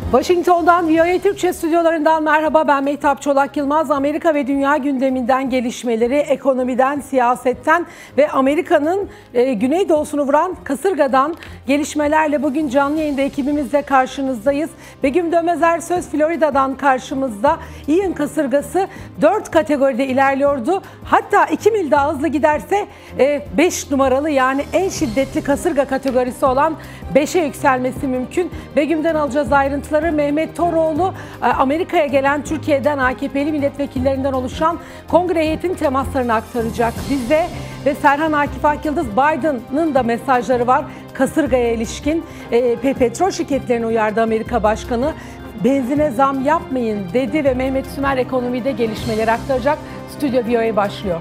Washington'dan VOA Türkçe stüdyolarından merhaba, ben Mehtap Çolak Yılmaz. Amerika ve dünya gündeminden gelişmeleri, ekonomiden, siyasetten ve Amerika'nın güneydoğusunu vuran kasırgadan gelişmelerle bugün canlı yayında ekibimizle karşınızdayız. Begüm Dönmez Ersöz Florida'dan karşımızda. Ian kasırgası 4 kategoride ilerliyordu. Hatta 2 mil daha hızlı giderse 5 numaralı, yani en şiddetli kasırga kategorisi olan 5'e yükselmesi mümkün. Begüm'den alacağız ayrıntıları. Mehmet Toroğlu, Amerika'ya gelen Türkiye'den AKP'li milletvekillerinden oluşan kongre heyetinin temaslarını aktaracak bize. Ve Serhan Akif Akyıldız, Biden'ın da mesajları var kasırgaya ilişkin. Petrol şirketlerini uyardı Amerika Başkanı. Benzine zam yapmayın dedi ve Mehmet Sümer ekonomide gelişmeleri aktaracak. Stüdyo VOA başlıyor.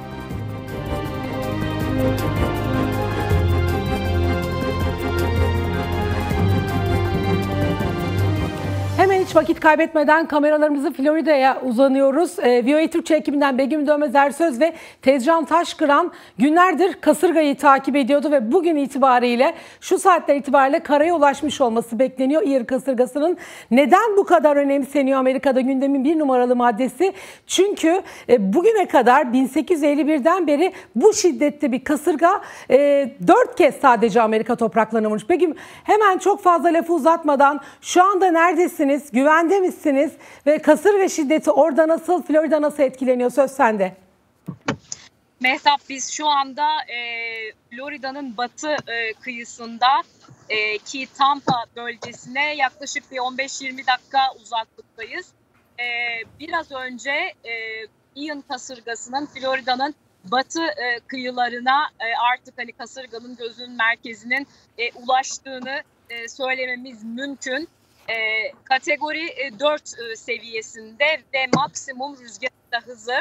Hemen hiç vakit kaybetmeden kameralarımızı Florida'ya uzanıyoruz. VOA Türkçe ekibinden Begüm Dönmez Ersöz ve Tezcan Taşkıran günlerdir kasırgayı takip ediyordu ve bugün itibariyle, şu saatler itibariyle karaya ulaşmış olması bekleniyor Ian kasırgasının. Neden bu kadar önemseniyor Amerika'da gündemin bir numaralı maddesi? Çünkü bugüne kadar 1851'den beri bu şiddette bir kasırga 4 kez sadece Amerika topraklarına vurmuş. Begüm, hemen çok fazla lafı uzatmadan, şu anda neredesiniz? Güvende misiniz? Ve kasırga şiddeti orada nasıl, Florida nasıl etkileniyor? Söz sende. Mehtap, biz şu anda Florida'nın batı kıyısında ki Tampa bölgesine yaklaşık bir 15-20 dakika uzaklıktayız. Biraz önce Ian kasırgasının Florida'nın batı kıyılarına artık hani kasırganın gözünün merkezinin ulaştığını söylememiz mümkün. Kategori 4 seviyesinde ve maksimum rüzgar hızı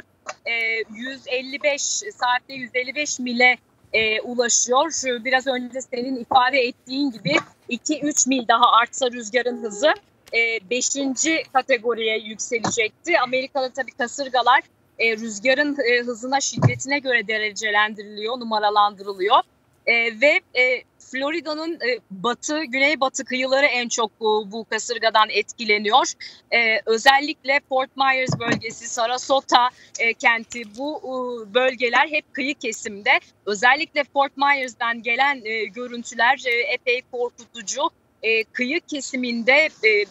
155 mile ulaşıyor. Biraz önce senin ifade ettiğin gibi 2-3 mil daha artsa rüzgarın hızı 5. kategoriye yükselecekti. Amerika'da tabii kasırgalar rüzgarın hızına, şiddetine derecelendiriliyor, numaralandırılıyor. Ve Florida'nın güneybatı kıyıları en çok bu kasırgadan etkileniyor. Özellikle Fort Myers bölgesi, Sarasota kenti, bu bölgeler hep kıyı kesimde. Özellikle Fort Myers'dan gelen görüntüler epey korkutucu. Kıyı kesiminde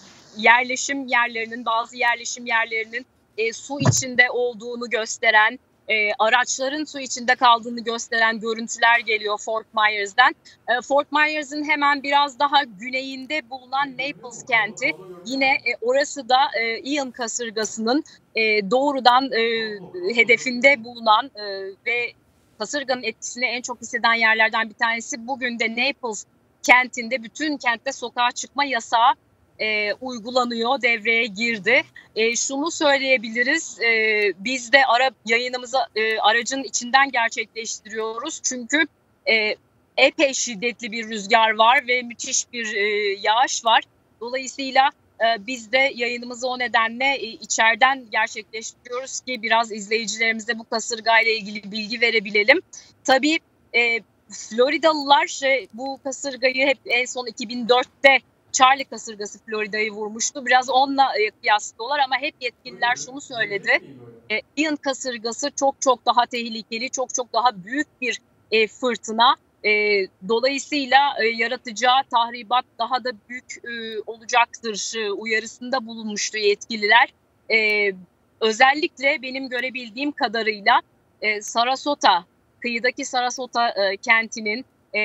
bazı yerleşim yerlerinin su içinde olduğunu gösteren, araçların su içinde kaldığını gösteren görüntüler geliyor Fort Myers'dan. Fort Myers'ın hemen biraz daha güneyinde bulunan Naples kenti, yine orası da Ian kasırgasının doğrudan hedefinde bulunan ve kasırganın etkisini en çok hisseden yerlerden bir tanesi. Bugün de Naples kentinde bütün kentte sokağa çıkma yasağı uygulanıyor, devreye girdi. Şunu söyleyebiliriz, biz de yayınımızı aracın içinden gerçekleştiriyoruz. Çünkü epey şiddetli bir rüzgar var ve müthiş bir yağış var. Dolayısıyla biz de yayınımızı o nedenle içeriden gerçekleştiriyoruz ki biraz izleyicilerimize bu kasırgayla ilgili bilgi verebilelim. Tabii Floridalılar bu kasırgayı hep en son 2004'te Charlie kasırgası Florida'yı vurmuştu. Biraz onunla kıyaslıyorlar ama hep yetkililer şunu söyledi. Ian kasırgası çok daha tehlikeli, çok daha büyük bir fırtına. Dolayısıyla yaratacağı tahribat daha da büyük olacaktır uyarısında bulunmuştu yetkililer. Özellikle benim görebildiğim kadarıyla kıyıdaki Sarasota kentinin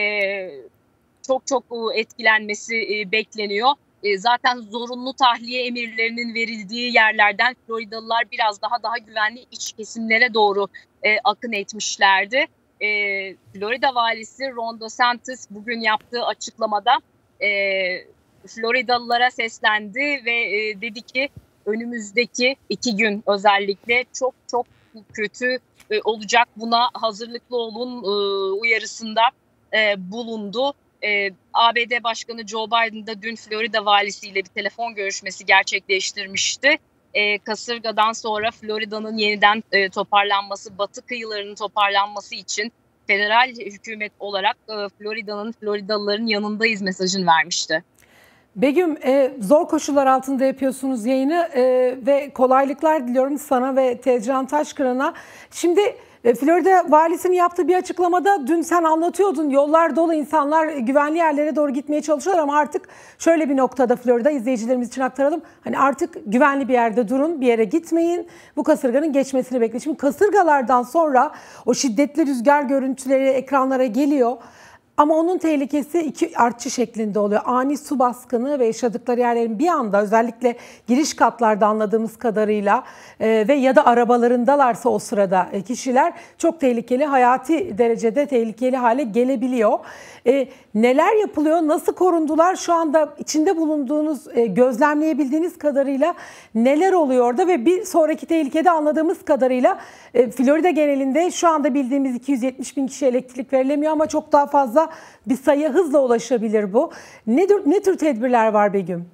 çok etkilenmesi bekleniyor. Zaten zorunlu tahliye emirlerinin verildiği yerlerden Floridalılar biraz daha güvenli iç kesimlere doğru akın etmişlerdi. Florida valisi Ron DeSantis bugün yaptığı açıklamada Floridalılara seslendi ve dedi ki önümüzdeki 2 gün özellikle çok kötü olacak, buna hazırlıklı olun uyarısında bulundu. ABD Başkanı Joe Biden da dün Florida valisiyle bir telefon görüşmesi gerçekleştirmişti. Kasırgadan sonra Florida'nın yeniden toparlanması, batı kıyılarının toparlanması için federal hükümet olarak Floridalıların yanındayız mesajını vermişti. Begüm, zor koşullar altında yapıyorsunuz yayını ve kolaylıklar diliyorum sana ve Tezcan Taşkıran'a. Şimdi Florida valisinin yaptığı bir açıklamada dün sen anlatıyordun, yollar dolu, insanlar güvenli yerlere doğru gitmeye çalışıyorlar ama artık şöyle bir noktada Florida, izleyicilerimiz için aktaralım. Hani artık güvenli bir yerde durun, bir yere gitmeyin, bu kasırganın geçmesini bekleyin. Şimdi kasırgalardan sonra o şiddetli rüzgar görüntüleri ekranlara geliyor. Ama onun tehlikesi iki artçı şeklinde oluyor. Ani su baskını ve yaşadıkları yerlerin bir anda, özellikle giriş katlarda anladığımız kadarıyla ve ya da arabalarındalarsa o sırada kişiler çok tehlikeli, hayati derecede tehlikeli hale gelebiliyor. Neler yapılıyor, nasıl korundular, şu anda içinde bulunduğunuz, gözlemleyebildiğiniz kadarıyla neler oluyor orada ve bir sonraki tehlikede anladığımız kadarıyla Florida genelinde şu anda bildiğimiz 270 bin kişi elektrik verilemiyor ama çok daha fazla bir sayıya hızla ulaşabilir bu. Ne tür tedbirler var Begüm?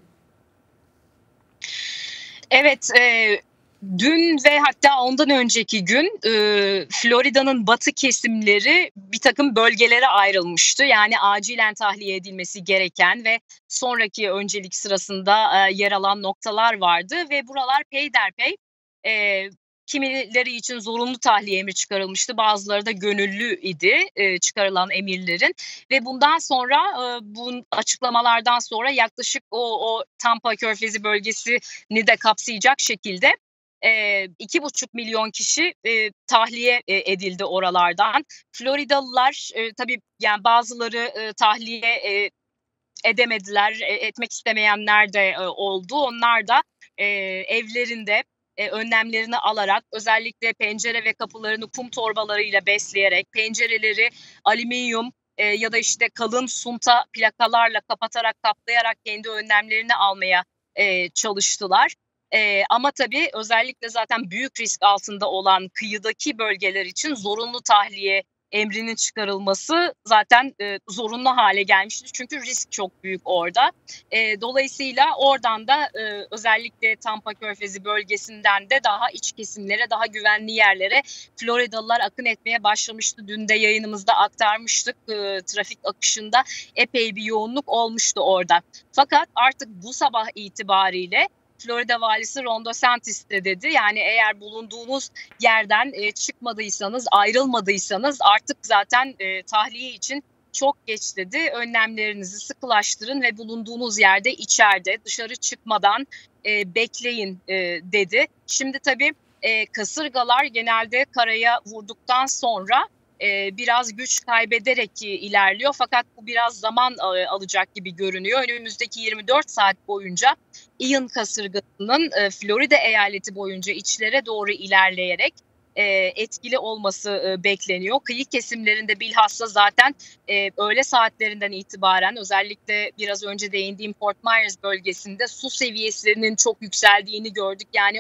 Evet, dün ve hatta ondan önceki gün Florida'nın batı kesimleri bir takım bölgelere ayrılmıştı. Yani acilen tahliye edilmesi gereken ve sonraki öncelik sırasında yer alan noktalar vardı ve buralar peyderpey kimileri için zorunlu tahliye emri çıkarılmıştı. Bazıları da gönüllü idi çıkarılan emirlerin ve bundan sonra bu açıklamalardan sonra yaklaşık o Tampa Körfezi bölgesini de kapsayacak şekilde 2,5 milyon kişi tahliye edildi oralardan. Floridalılar tabii yani bazıları tahliye edemediler, etmek istemeyenler de oldu. Onlar da evlerinde önlemlerini alarak, özellikle pencere ve kapılarını kum torbalarıyla besleyerek, pencereleri alüminyum ya da işte kalın sunta plakalarla kapatarak, kaplayarak kendi önlemlerini almaya çalıştılar. Ama tabii özellikle zaten büyük risk altında olan kıyıdaki bölgeler için zorunlu tahliye emrinin çıkarılması zaten zorunlu hale gelmişti. Çünkü risk çok büyük orada. Dolayısıyla oradan da özellikle Tampa Körfezi bölgesinden de daha iç kesimlere, daha güvenli yerlere Floridalılar akın etmeye başlamıştı. Dün de yayınımızda aktarmıştık. Trafik akışında epey bir yoğunluk olmuştu orada. Fakat artık bu sabah itibariyle Florida valisi Ron DeSantis de dedi. Yani eğer bulunduğunuz yerden çıkmadıysanız, ayrılmadıysanız artık zaten tahliye için çok geç dedi. Önlemlerinizi sıkılaştırın ve bulunduğunuz yerde içeride dışarı çıkmadan bekleyin dedi. Şimdi tabii kasırgalar genelde karaya vurduktan sonra biraz güç kaybederek ilerliyor. Fakat bu biraz zaman alacak gibi görünüyor. Önümüzdeki 24 saat boyunca Ian kasırgasının Florida eyaleti boyunca içlere doğru ilerleyerek etkili olması bekleniyor. Kıyı kesimlerinde bilhassa zaten öğle saatlerinden itibaren özellikle biraz önce değindiğim Fort Myers bölgesinde su seviyesinin çok yükseldiğini gördük. Yani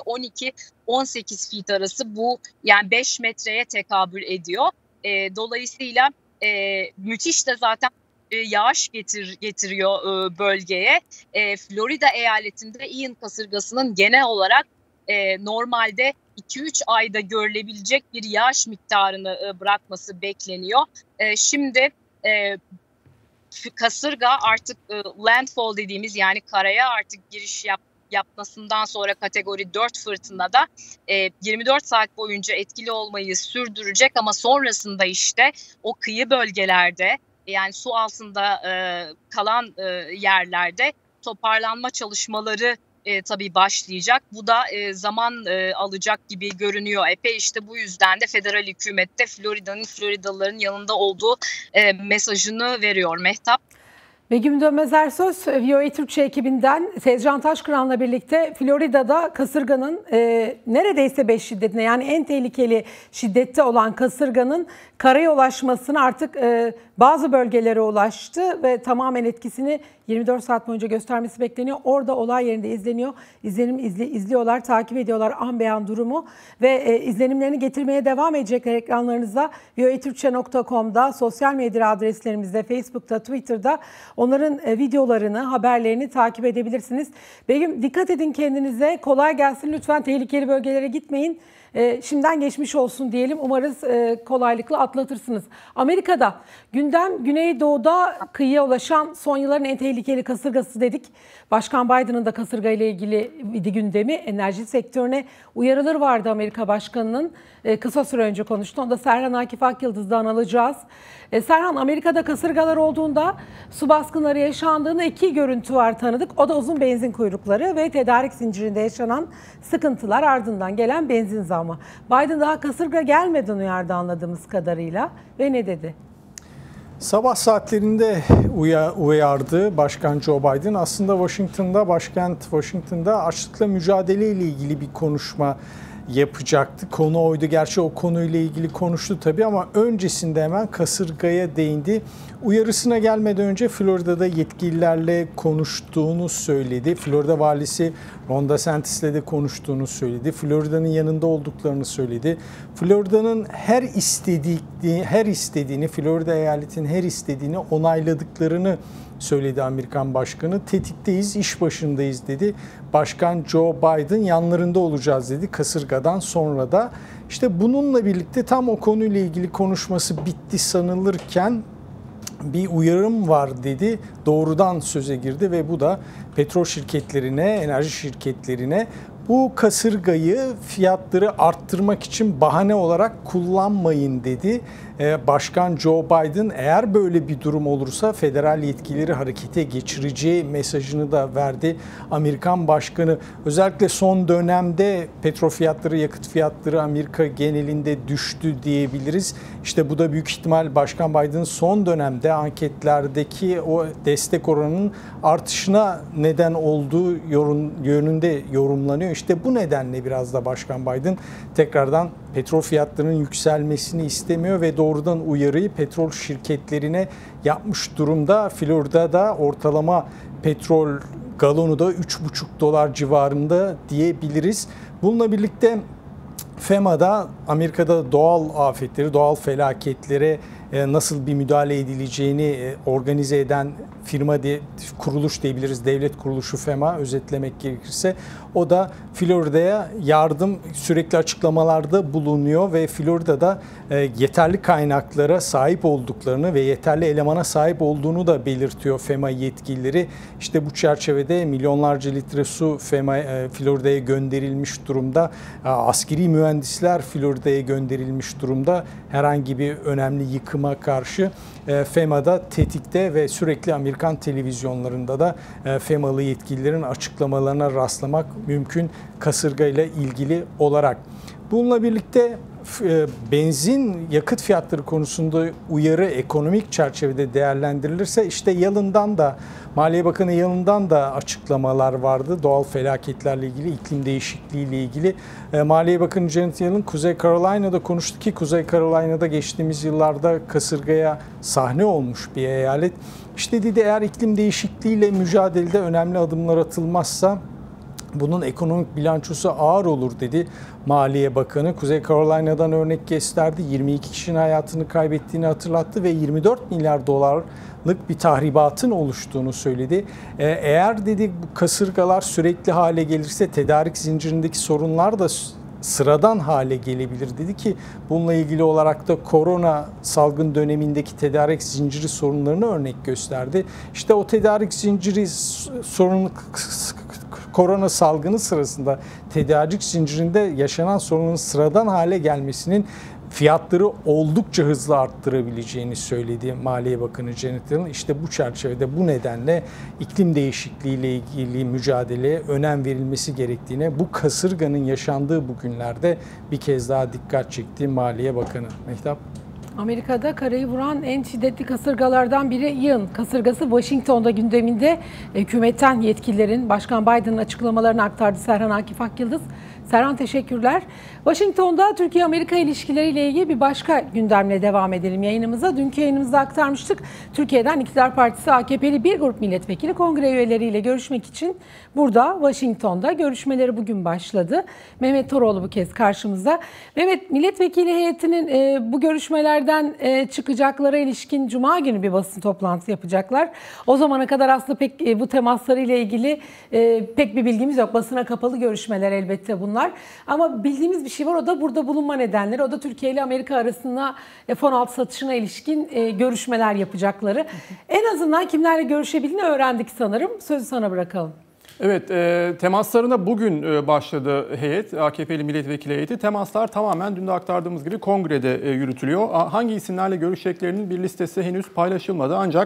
12-18 feet arası, bu yani 5 metreye tekabül ediyor. Dolayısıyla müthiş de zaten yağış getiriyor bölgeye. Florida eyaletinde Ian kasırgasının genel olarak normalde 2-3 ayda görülebilecek bir yağış miktarını bırakması bekleniyor. Şimdi kasırga artık landfall dediğimiz, yani karaya artık giriş yapmasından sonra kategori 4 fırtınada 24 saat boyunca etkili olmayı sürdürecek ama sonrasında işte o kıyı bölgelerde, yani su altında kalan yerlerde toparlanma çalışmaları tabii başlayacak. Bu da zaman alacak gibi görünüyor epey. İşte bu yüzden de federal hükümette Floridalıların yanında olduğu mesajını veriyor Mehtap. Begüm Dönmez Ersoy, VOA Türkçe ekibinden Tezcan Taşkıran'la birlikte Florida'da kasırganın neredeyse 5 şiddetine, yani en tehlikeli şiddette olan kasırganın karaya ulaşmasını artık bazı bölgelere ulaştı ve tamamen etkisini 24 saat boyunca göstermesi bekleniyor. Orada olay yerinde izleniyor. İzliyorlar, takip ediyorlar an be an durumu ve izlenimlerini getirmeye devam edecekler ekranlarınıza. voatürkçe.com'da, sosyal medya adreslerimizde, Facebook'ta, Twitter'da onların videolarını, haberlerini takip edebilirsiniz. Begüm, dikkat edin kendinize. Kolay gelsin. Lütfen tehlikeli bölgelere gitmeyin. Şimdiden geçmiş olsun diyelim. Umarız kolaylıkla atlatırsınız. Amerika'da gündem Güneydoğu'da kıyıya ulaşan son yılların en tehlikeli kasırgası dedik. Başkan Biden'ın da kasırga ile ilgili gündemi, enerji sektörüne uyarıları vardı Amerika Başkanı'nın. Kısa süre önce konuştu. Onu da Serhan Akif Akyıldız'dan alacağız. Serhan, Amerika'da kasırgalar olduğunda su baskınları yaşandığında iki görüntü var tanıdık. O da uzun benzin kuyrukları ve tedarik zincirinde yaşanan sıkıntılar, ardından gelen benzin zammı. Biden daha kasırga gelmeden uyardı anladığımız kadarıyla ve ne dedi? Sabah saatlerinde uyardı Başkan Joe Biden. Aslında başkent Washington'da açlıkla mücadele ile ilgili bir konuşma yapacaktı. Konu oydu. Gerçi o konuyla ilgili konuştu tabii ama öncesinde hemen kasırgaya değindi. Uyarısına gelmeden önce Florida'da yetkililerle konuştuğunu söyledi. Florida valisi Ron DeSantis'le de konuştuğunu söyledi. Florida'nın yanında olduklarını söyledi. Florida'nın her istediğini, Florida eyaletinin her istediğini onayladıklarını söyledi Amerikan Başkanı. Tetikteyiz, iş başındayız dedi. Başkan Joe Biden yanlarında olacağız dedi kasırgadan sonra da. İşte bununla birlikte tam o konuyla ilgili konuşması bitti sanılırken bir uyarım var dedi. Doğrudan söze girdi ve bu da petrol şirketlerine, enerji şirketlerine bu kasırgayı fiyatları arttırmak için bahane olarak kullanmayın dedi. Başkan Joe Biden eğer böyle bir durum olursa federal yetkilileri harekete geçireceği mesajını da verdi. Amerikan Başkanı özellikle son dönemde petrol fiyatları, yakıt fiyatları Amerika genelinde düştü diyebiliriz. İşte bu da büyük ihtimal Başkan Biden'ın son dönemde anketlerdeki o destek oranının artışına neden olduğu yönünde yorumlanıyor. İşte bu nedenle biraz da Başkan Biden tekrardan petrol fiyatlarının yükselmesini istemiyor ve doğrudan uyarıyı petrol şirketlerine yapmış durumda. Florida'da ortalama petrol galonu da $3,5 civarında diyebiliriz. Bununla birlikte FEMA'da Amerika'da doğal afetleri, doğal felaketlere nasıl bir müdahale edileceğini organize eden kuruluş diyebiliriz. Devlet kuruluşu FEMA özetlemek gerekirse. O da Florida'ya yardım sürekli açıklamalarda bulunuyor ve Florida'da yeterli kaynaklara sahip olduklarını ve yeterli elemana sahip olduğunu da belirtiyor FEMA yetkilileri. İşte bu çerçevede milyonlarca litre su Florida'ya gönderilmiş durumda. Askeri mühendisler Florida'ya gönderilmiş durumda. Herhangi bir önemli yıkıma karşı FEMA'da tetikte ve sürekli Amerikan televizyonlarında da FEMA'lı yetkililerin açıklamalarına rastlamak mümkün kasırga ile ilgili olarak. Bununla birlikte benzin, yakıt fiyatları konusunda uyarı ekonomik çerçevede değerlendirilirse işte Yalın'dan da, Maliye Bakanı Yalın'dan da açıklamalar vardı. Doğal felaketlerle ilgili, iklim değişikliği ile ilgili. Maliye Bakanı Janet Yellen Kuzey Carolina'da konuştu ki Kuzey Carolina'da geçtiğimiz yıllarda kasırgaya sahne olmuş bir eyalet. İşte dedi eğer iklim değişikliğiyle mücadelede önemli adımlar atılmazsa bunun ekonomik bilançosu ağır olur dedi Maliye Bakanı. Kuzey Carolina'dan örnek gösterdi. 22 kişinin hayatını kaybettiğini hatırlattı ve 24 milyar dolarlık bir tahribatın oluştuğunu söyledi. Eğer dedi bu kasırgalar sürekli hale gelirse tedarik zincirindeki sorunlar da sıradan hale gelebilir dedi ki bununla ilgili olarak da korona salgın dönemindeki tedarik zinciri sorunlarını örnek gösterdi. İşte o tedarik zinciri sorunu korona salgını sırasında tedarik zincirinde yaşanan sorunun sıradan hale gelmesinin fiyatları oldukça hızlı arttırabileceğini söyledi Maliye Bakanı Janet Yellen. İşte bu çerçevede bu nedenle iklim değişikliği ile ilgili mücadeleye önem verilmesi gerektiğine bu kasırganın yaşandığı bu günlerde bir kez daha dikkat çekti Maliye Bakanı. Mehtap. Amerika'da karayı vuran en şiddetli kasırgalardan biri Ian kasırgası Washington'da gündeminde. Hükümetten yetkililerin Başkan Biden'ın açıklamalarını aktardı Serhan Akif Akyıldız. Serhan, teşekkürler. Washington'da Türkiye-Amerika ilişkileriyle ilgili bir başka gündemle devam edelim yayınımıza. Dünkü yayınımızda aktarmıştık. Türkiye'den İktidar Partisi AKP'li bir grup milletvekili kongre üyeleriyle görüşmek için burada Washington'da görüşmeleri bugün başladı. Mehmet Toroğlu bu kez karşımızda. Mehmet, milletvekili heyetinin bu görüşmelerde görüşmelerden çıkacaklara ilişkin Cuma günü bir basın toplantısı yapacaklar. O zamana kadar aslında pek bu temaslarıyla ilgili pek bir bilgimiz yok. Basına kapalı görüşmeler elbette bunlar. Ama bildiğimiz bir şey var, o da burada bulunma nedenleri. O da Türkiye ile Amerika arasında F-16 satışına ilişkin görüşmeler yapacakları. En azından kimlerle görüşebildiğini öğrendik sanırım. Sözü sana bırakalım. Evet, temaslarına bugün başladı heyet, AKP'li milletvekili heyeti. Temaslar tamamen dün de aktardığımız gibi kongrede yürütülüyor. Hangi isimlerle görüşeceklerinin bir listesi henüz paylaşılmadı. Ancak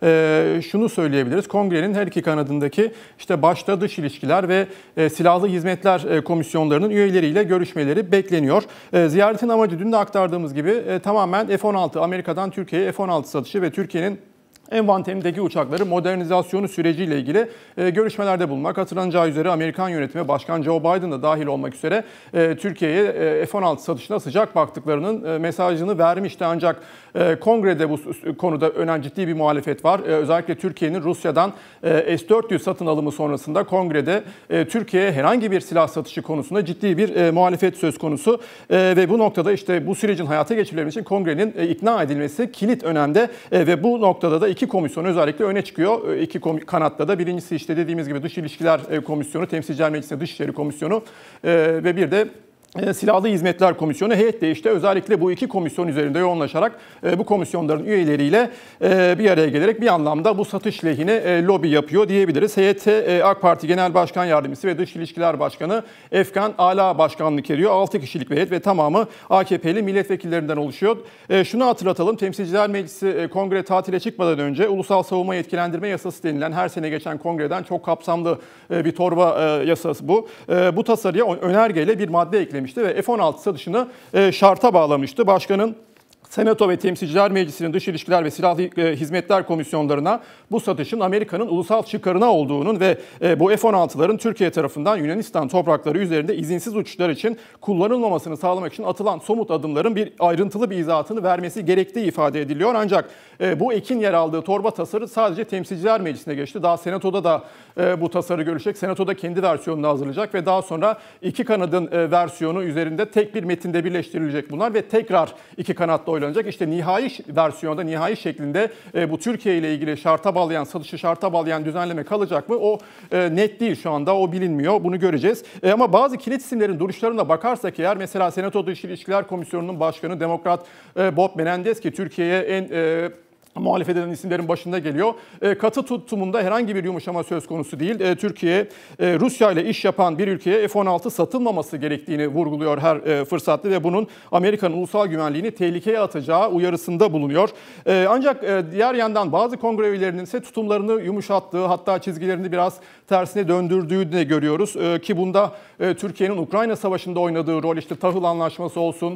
şunu söyleyebiliriz. Kongrenin her iki kanadındaki işte başta dış ilişkiler ve silahlı hizmetler komisyonlarının üyeleriyle görüşmeleri bekleniyor. Ziyaretin amacı dün de aktardığımız gibi tamamen F-16, Amerika'dan Türkiye'ye F-16 satışı ve Türkiye'nin envanterindeki uçakları modernizasyonu süreciyle ilgili görüşmelerde bulunmak. Hatırlanacağı üzere Amerikan yönetimi Başkan Joe Biden da dahil olmak üzere Türkiye'ye F-16 satışına sıcak baktıklarının mesajını vermişti. Ancak kongrede bu konuda ciddi bir muhalefet var. Özellikle Türkiye'nin Rusya'dan S-400 satın alımı sonrasında kongrede Türkiye'ye herhangi bir silah satışı konusunda ciddi bir muhalefet söz konusu. Ve bu noktada işte bu sürecin hayata geçirilmesi için kongrenin ikna edilmesi kilit önemde ve bu noktada da iki komisyon özellikle öne çıkıyor. İki kanatta da, birincisi işte dediğimiz gibi Dış İlişkiler Komisyonu, Temsilciler Meclisi'nde Dışişleri Komisyonu ve bir de Silahlı Hizmetler Komisyonu. Heyet de işte özellikle bu iki komisyon üzerinde yoğunlaşarak bu komisyonların üyeleriyle bir araya gelerek bir anlamda bu satış lehine lobi yapıyor diyebiliriz. Heyete AK Parti Genel Başkan Yardımcısı ve Dış İlişkiler Başkanı Efkan Ala başkanlık ediyor. 6 kişilik bir heyet ve tamamı AKP'li milletvekillerinden oluşuyor. Şunu hatırlatalım. Temsilciler Meclisi kongre tatile çıkmadan önce Ulusal Savunma Yetkilendirme Yasası denilen her sene geçen kongreden çok kapsamlı bir torba yasası bu. Bu tasarıya önergeyle bir madde eklemişti ve F-16 satışını şarta bağlamıştı. Başkanın Senato ve Temsilciler Meclisi'nin Dış İlişkiler ve Silahlı Hizmetler Komisyonlarına bu satışın Amerika'nın ulusal çıkarına olduğunun ve bu F-16'ların Türkiye tarafından Yunanistan toprakları üzerinde izinsiz uçuşlar için kullanılmamasını sağlamak için atılan somut adımların bir ayrıntılı bir izahatını vermesi gerektiği ifade ediliyor. Ancak bu ekin yer aldığı torba tasarı sadece Temsilciler Meclisi'ne geçti. Daha Senato'da da bu tasarı görülecek. Senato'da kendi versiyonunu hazırlayacak ve daha sonra iki kanadın versiyonu üzerinde tek bir metinde birleştirilecek bunlar ve tekrar iki kanatta oylanacak. İşte nihai versiyonda, nihai şeklinde bu Türkiye ile ilgili şarta bağlayan, satışı şarta bağlayan düzenleme kalacak mı? O net değil şu anda, o bilinmiyor. Bunu göreceğiz. Ama bazı kilit isimlerin duruşlarına bakarsak eğer, mesela Senato Dış İlişkiler Komisyonu'nun başkanı Demokrat Bob Menendez, ki Türkiye'ye en muhalefet eden isimlerin başında geliyor. Katı tutumunda herhangi bir yumuşama söz konusu değil. Türkiye, Rusya ile iş yapan bir ülkeye F-16 satılmaması gerektiğini vurguluyor her fırsatta ve bunun Amerika'nın ulusal güvenliğini tehlikeye atacağı uyarısında bulunuyor. Ancak diğer yandan bazı kongre üyelerinin ise tutumlarını yumuşattığı, hatta çizgilerini biraz tersine döndürdüğünü de görüyoruz. Ki bunda Türkiye'nin Ukrayna Savaşı'nda oynadığı rol, işte tahıl anlaşması olsun,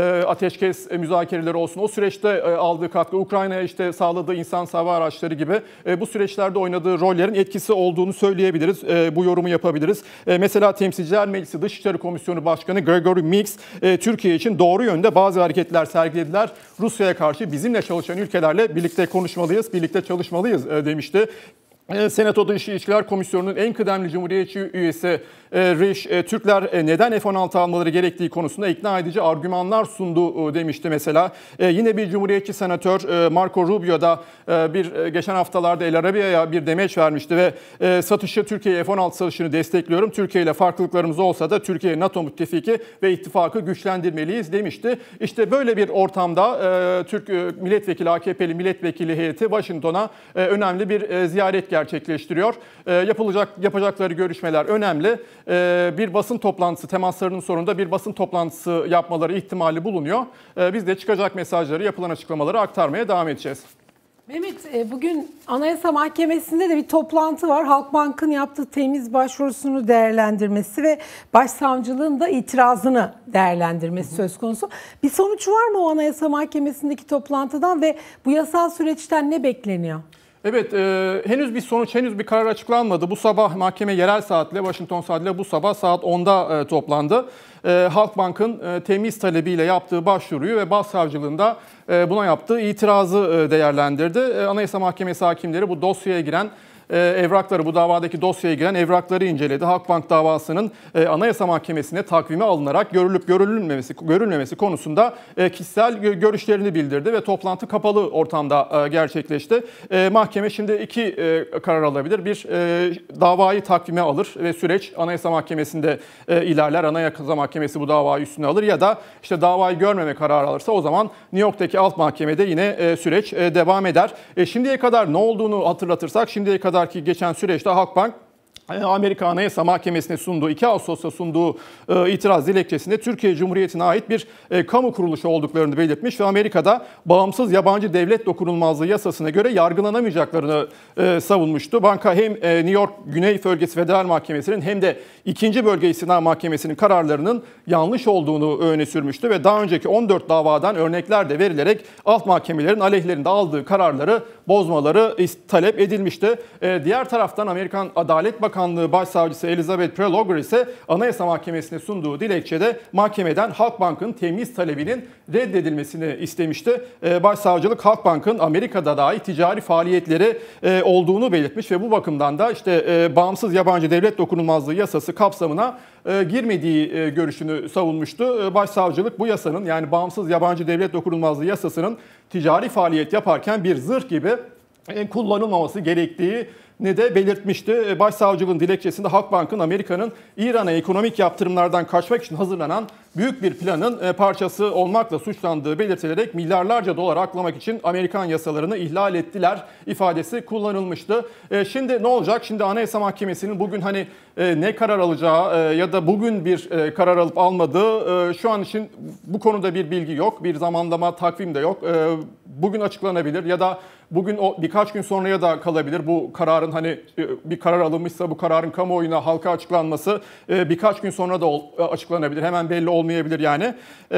ateşkes müzakereleri olsun, o süreçte aldığı katkı, Ukrayna'ya işte sağladığı insansız hava araçları gibi bu süreçlerde oynadığı rollerin etkisi olduğunu söyleyebiliriz. Bu yorumu yapabiliriz. Mesela Temsilciler Meclisi Dışişleri Komisyonu Başkanı Gregory Meeks, Türkiye için doğru yönde bazı hareketler sergilediler. Rusya'ya karşı bizimle çalışan ülkelerle birlikte konuşmalıyız, birlikte çalışmalıyız demişti. Senato Dış İlişkiler Komisyonu'nun en kıdemli Cumhuriyetçi üyesi Risch, Türkler neden F-16 almaları gerektiği konusunda ikna edici argümanlar sundu demişti mesela. Yine bir Cumhuriyetçi senatör Marco Rubio da geçen haftalarda El Arabia'ya bir demeç vermişti ve satışı, Türkiye'ye F-16 satışını destekliyorum. Türkiye ile farklılıklarımız olsa da Türkiye NATO müttefiki ve ittifakı güçlendirmeliyiz demişti. İşte böyle bir ortamda Türk milletvekili, AKP'li milletvekili heyeti Washington'a önemli bir ziyaret gerçekleştiriyor. Yapacakları görüşmeler önemli. Bir basın toplantısı, temaslarının sonunda bir basın toplantısı yapmaları ihtimali bulunuyor. Biz de çıkacak mesajları, yapılan açıklamaları aktarmaya devam edeceğiz. Mehmet, bugün Anayasa Mahkemesi'nde de bir toplantı var. Halkbank'ın yaptığı temiz başvurusunu değerlendirmesi ve Başsavcılığın da itirazını değerlendirmesi söz konusu. Bir sonuç var mı o Anayasa Mahkemesi'ndeki toplantıdan ve bu yasal süreçten ne bekleniyor? Evet, henüz bir sonuç, henüz bir karar açıklanmadı. Bu sabah mahkeme yerel saatle, Washington saatiyle bu sabah saat 10'da toplandı. Halkbank'ın temiz talebiyle yaptığı başvuruyu ve Başsavcılığında buna yaptığı itirazı değerlendirdi. Anayasa Mahkemesi hakimleri bu dosyaya giren evrakları, bu davadaki dosyaya giren evrakları inceledi. Halkbank davasının Anayasa Mahkemesi'ne takvime alınarak görülmemesi konusunda kişisel görüşlerini bildirdi ve toplantı kapalı ortamda gerçekleşti. Mahkeme şimdi iki karar alabilir. Bir, davayı takvime alır ve süreç Anayasa Mahkemesi'nde ilerler. Anayasa Mahkemesi bu davayı üstüne alır ya da işte davayı görmeme kararı alırsa o zaman New York'taki alt mahkemede yine süreç devam eder. Şimdiye kadar ne olduğunu hatırlatırsak, şimdiye kadarki geçen süreçte Halkbank Amerika Anayasa Mahkemesi'ne sunduğu, 2 Ağustos'ta sunduğu itiraz dilekçesinde Türkiye Cumhuriyeti'ne ait bir kamu kuruluşu olduklarını belirtmiş ve Amerika'da bağımsız yabancı devlet dokunulmazlığı yasasına göre yargılanamayacaklarını savunmuştu. Banka hem New York Güney Bölgesi Federal Mahkemesi'nin hem de 2. Bölge İstinaf Mahkemesi'nin kararlarının yanlış olduğunu öne sürmüştü ve daha önceki 14 davadan örnekler de verilerek alt mahkemelerin aleyhlerinde aldığı kararları bozmaları talep edilmişti. Diğer taraftan Amerikan Adalet Bakanlığı Başsavcısı Elizabeth Prelogar ise Anayasa Mahkemesi'ne sunduğu dilekçede mahkemeden Halkbank'ın temyiz talebinin reddedilmesini istemişti. Başsavcılık Halkbank'ın Amerika'da dahi ticari faaliyetleri olduğunu belirtmiş ve bu bakımdan da işte bağımsız yabancı devlet dokunulmazlığı yasası kapsamına girmediği görüşünü savunmuştu. Başsavcılık bu yasanın, yani bağımsız yabancı devlet dokunulmazlığı yasasının ticari faaliyet yaparken bir zırh gibi kullanılmaması gerektiği ne de belirtmişti. Başsavcılığın dilekçesinde Halkbank'ın Amerika'nın İran'a ekonomik yaptırımlardan kaçmak için hazırlanan büyük bir planın parçası olmakla suçlandığı belirtilerek milyarlarca dolar aklamak için Amerikan yasalarını ihlal ettiler ifadesi kullanılmıştı. Şimdi ne olacak? Şimdi Anayasa Mahkemesi'nin bugün ne karar alacağı ya da bugün bir karar alıp almadığı şu an için bu konuda bir bilgi yok. Bir zamanlama, takvim de yok. Bugün açıklanabilir ya da bugün birkaç gün sonraya da kalabilir. Bu kararın bir karar alınmışsa bu kararın kamuoyuna, halka açıklanması birkaç gün sonra da açıklanabilir. Hemen belli olmayabilir yani.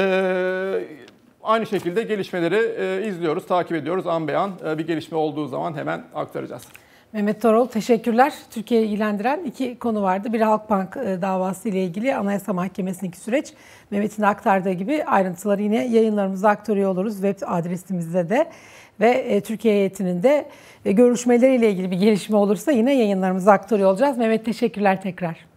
Aynı şekilde gelişmeleri izliyoruz, takip ediyoruz. An be an bir gelişme olduğu zaman hemen aktaracağız. Mehmet Toroğlu, teşekkürler. Türkiye'yi ilgilendiren iki konu vardı. Biri Halkbank davası ile ilgili Anayasa Mahkemesi'ndeki süreç. Mehmet'in aktardığı gibi ayrıntıları yine yayınlarımızda aktarıyor oluruz. Web adresimizde de. Ve Türkiye heyetinin de görüşmeleriyle ilgili bir gelişme olursa yine yayınlarımızı aktarıyor olacağız. Mehmet, teşekkürler tekrar.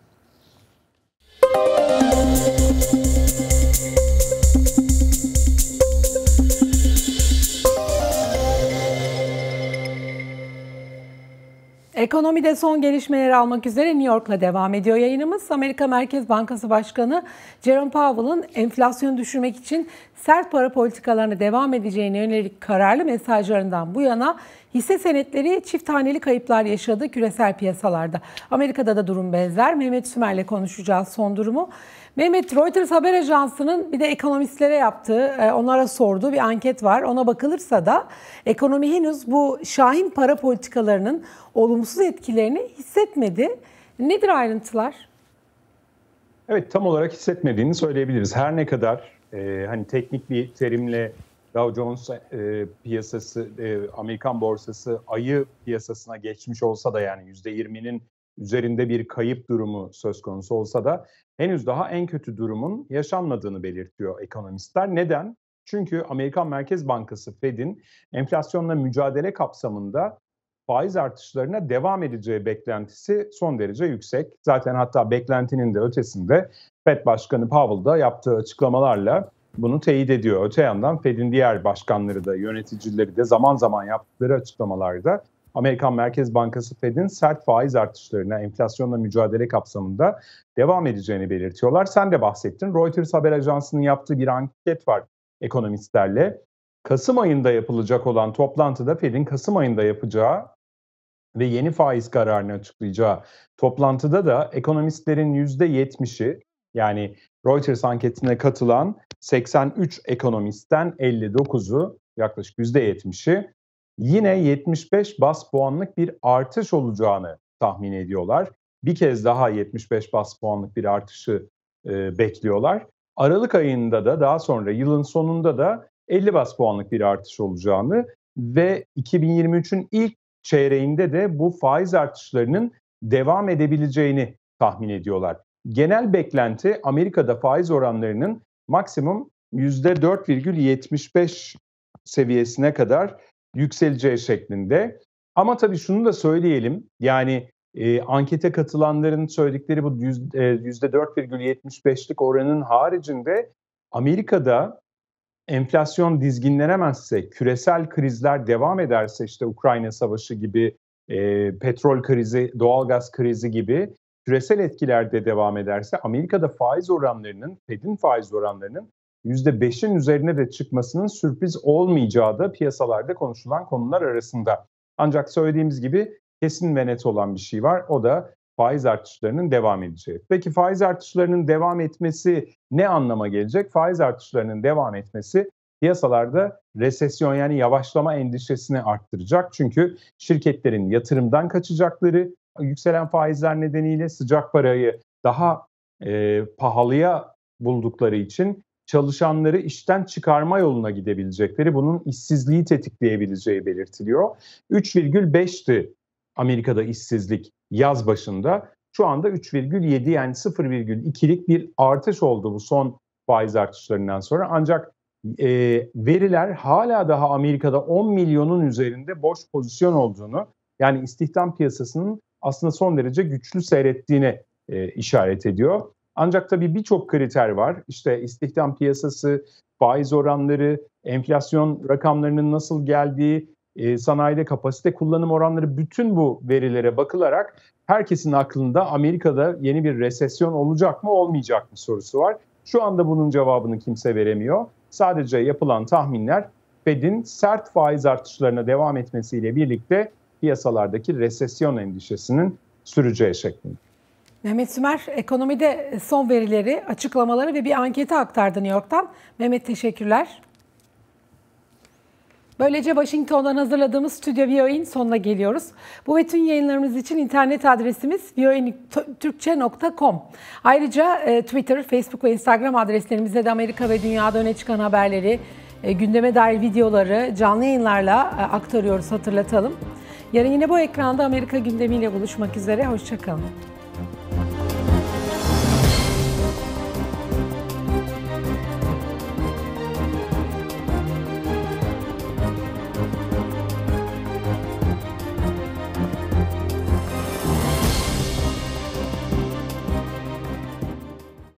Ekonomide son gelişmeleri almak üzere New York'la devam ediyor yayınımız. Amerika Merkez Bankası Başkanı Jerome Powell'ın enflasyonu düşürmek için sert para politikalarına devam edeceğine yönelik kararlı mesajlarından bu yana hisse senetleri çift haneli kayıplar yaşadı küresel piyasalarda. Amerika'da da durum benzer. Mehmet Sümer'le konuşacağız son durumu. Mehmet, Reuters haber ajansının bir de ekonomistlere yaptığı, onlara sorduğu bir anket var. Ona bakılırsa da ekonomi henüz bu şahin para politikalarının olumsuz etkilerini hissetmedi. Nedir ayrıntılar? Evet, tam olarak hissetmediğini söyleyebiliriz. Her ne kadar teknik bir terimle Dow Jones piyasası, Amerikan borsası ayı piyasasına geçmiş olsa da, yani %20'nin üzerinde bir kayıp durumu söz konusu olsa da henüz daha en kötü durumun yaşanmadığını belirtiyor ekonomistler. Neden? Çünkü Amerikan Merkez Bankası Fed'in enflasyonla mücadele kapsamında faiz artışlarına devam edeceği beklentisi son derece yüksek. Zaten hatta beklentinin de ötesinde Fed Başkanı Powell da yaptığı açıklamalarla bunu teyit ediyor. Öte yandan Fed'in diğer başkanları da, yöneticileri de zaman zaman yaptıkları açıklamalarda Amerikan Merkez Bankası Fed'in sert faiz artışlarına enflasyonla mücadele kapsamında devam edeceğini belirtiyorlar. Sen de bahsettin. Reuters haber ajansının yaptığı bir anket var ekonomistlerle. Kasım ayında yapılacak olan toplantıda Fed'in Kasım ayında yapacağı ve yeni faiz kararını açıklayacağı toplantıda da ekonomistlerin %70'i, yani Reuters anketine katılan 83 ekonomistten 59'u, yaklaşık %70'i yine 75 bas puanlık bir artış olacağını tahmin ediyorlar. Bir kez daha 75 bas puanlık bir artışı bekliyorlar. Aralık ayında da, daha sonra yılın sonunda da 50 bas puanlık bir artış olacağını ve 2023'ün ilk çeyreğinde de bu faiz artışlarının devam edebileceğini tahmin ediyorlar. Genel beklenti Amerika'da faiz oranlarının maksimum %4,75 seviyesine kadar yükseleceği şeklinde. Ama tabii şunu da söyleyelim, yani ankete katılanların söyledikleri bu %4,75'lik oranın haricinde Amerika'da enflasyon dizginlenemezse, küresel krizler devam ederse, işte Ukrayna Savaşı gibi, petrol krizi, doğalgaz krizi gibi küresel etkiler de devam ederse Amerika'da faiz oranlarının, Fed'in faiz oranlarının %5'in üzerine de çıkmasının sürpriz olmayacağı da piyasalarda konuşulan konular arasında. Ancak söylediğimiz gibi kesin ve net olan bir şey var. O da faiz artışlarının devam edeceği. Peki faiz artışlarının devam etmesi ne anlama gelecek? Faiz artışlarının devam etmesi piyasalarda resesyon, yani yavaşlama endişesini arttıracak. Çünkü şirketlerin yatırımdan kaçacakları, yükselen faizler nedeniyle sıcak parayı daha pahalıya buldukları için çalışanları işten çıkarma yoluna gidebilecekleri, bunun işsizliği tetikleyebileceği belirtiliyor. 3,5'ti Amerika'da işsizlik yaz başında. Şu anda 3,7, yani 0,2'lik bir artış oldu bu son faiz artışlarından sonra. Ancak veriler hala daha Amerika'da 10 milyonun üzerinde boş pozisyon olduğunu, yani istihdam piyasasının aslında son derece güçlü seyrettiğine işaret ediyor. Ancak tabii birçok kriter var. İşte istihdam piyasası, faiz oranları, enflasyon rakamlarının nasıl geldiği, sanayide kapasite kullanım oranları, bütün bu verilere bakılarak herkesin aklında Amerika'da yeni bir resesyon olacak mı olmayacak mı sorusu var. Şu anda bunun cevabını kimse veremiyor. Sadece yapılan tahminler Fed'in sert faiz artışlarına devam etmesiyle birlikte piyasalardaki resesyon endişesinin süreceği şeklinde. Mehmet Sümer ekonomide son verileri, açıklamaları ve bir anketi aktardı New York'tan. Mehmet, teşekkürler. Böylece Washington'dan hazırladığımız Stüdyo VOA'nin sonuna geliyoruz. Bu ve tüm yayınlarımız için internet adresimiz voaturkce.com. Ayrıca Twitter, Facebook ve Instagram adreslerimizde de Amerika ve dünyada öne çıkan haberleri, gündeme dair videoları canlı yayınlarla aktarıyoruz, hatırlatalım. Yarın yine bu ekranda Amerika gündemiyle buluşmak üzere. Hoşça kalın.